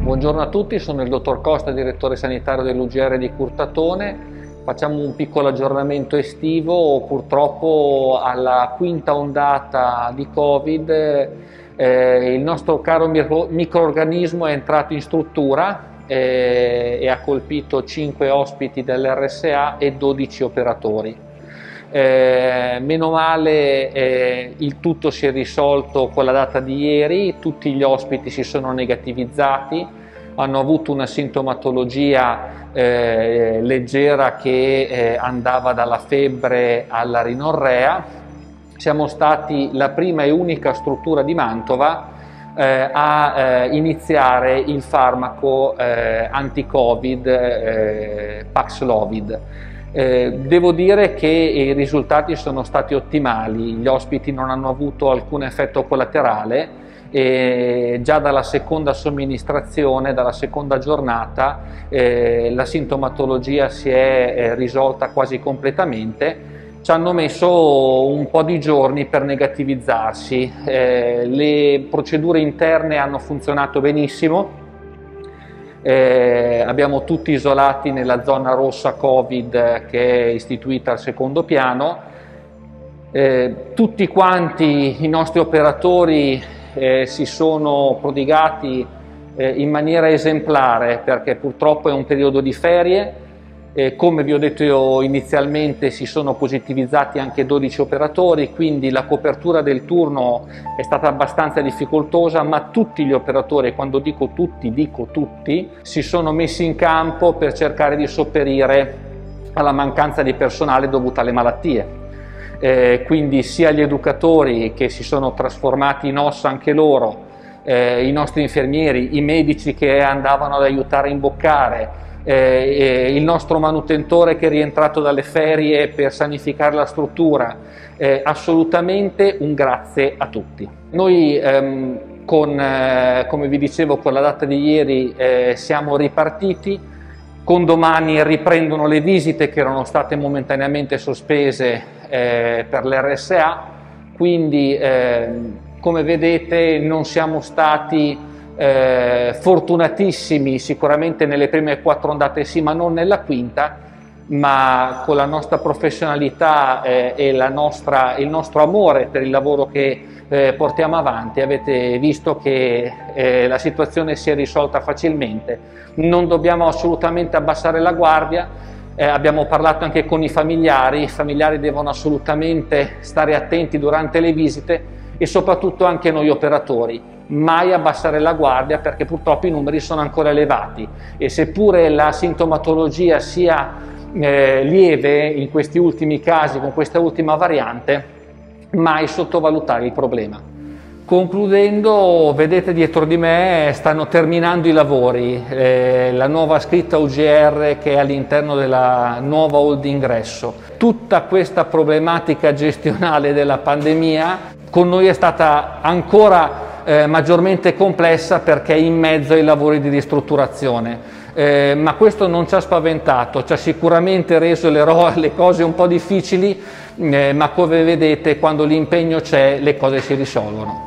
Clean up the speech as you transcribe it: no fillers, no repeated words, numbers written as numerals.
Buongiorno a tutti, sono il dottor Costa, direttore sanitario dell'UGR di Curtatone. Facciamo un piccolo aggiornamento estivo. Purtroppo alla quinta ondata di Covid il nostro caro microorganismo è entrato in struttura e ha colpito 5 ospiti dell'RSA e 12 operatori. Meno male il tutto si è risolto con la data di ieri, tutti gli ospiti si sono negativizzati, hanno avuto una sintomatologia leggera che andava dalla febbre alla rinorrea. Siamo stati la prima e unica struttura di Mantova a iniziare il farmaco anti-Covid Paxlovid. Devo dire che i risultati sono stati ottimali, gli ospiti non hanno avuto alcun effetto collaterale e già dalla seconda somministrazione, dalla seconda giornata, la sintomatologia si è risolta quasi completamente. Ci hanno messo un po' di giorni per negativizzarsi, le procedure interne hanno funzionato benissimo. Abbiamo tutti isolati nella zona rossa Covid che è istituita al secondo piano. Tutti quanti i nostri operatori si sono prodigati in maniera esemplare, perché purtroppo è un periodo di ferie. Come vi ho detto io inizialmente, si sono positivizzati anche 12 operatori, quindi la copertura del turno è stata abbastanza difficoltosa, ma tutti gli operatori, quando dico tutti, si sono messi in campo per cercare di sopperire alla mancanza di personale dovuta alle malattie. Quindi sia gli educatori, che si sono trasformati in ossa anche loro, i nostri infermieri, i medici che andavano ad aiutare a imboccare, il nostro manutentore che è rientrato dalle ferie per sanificare la struttura. Assolutamente un grazie a tutti. Noi come vi dicevo, con la data di ieri siamo ripartiti. Con domani riprendono le visite che erano state momentaneamente sospese per l'RSA, quindi come vedete non siamo stati fortunatissimi sicuramente nelle prime 4 ondate, sì, ma non nella quinta. Ma con la nostra professionalità e il nostro amore per il lavoro che portiamo avanti, avete visto che la situazione si è risolta facilmente. Non dobbiamo assolutamente abbassare la guardia. Abbiamo parlato anche con i familiari devono assolutamente stare attenti durante le visite, e soprattutto anche noi operatori. Mai abbassare la guardia, perché purtroppo i numeri sono ancora elevati, e seppure la sintomatologia sia lieve in questi ultimi casi con questa ultima variante, mai sottovalutare il problema. Concludendo, vedete dietro di me stanno terminando i lavori, la nuova scritta UGR che è all'interno della nuova hall d'ingresso. Tutta questa problematica gestionale della pandemia con noi è stata ancora maggiormente complessa, perché è in mezzo ai lavori di ristrutturazione. Ma questo non ci ha spaventato, ci ha sicuramente reso le cose un po' difficili, ma come vedete, quando l'impegno c'è, le cose si risolvono.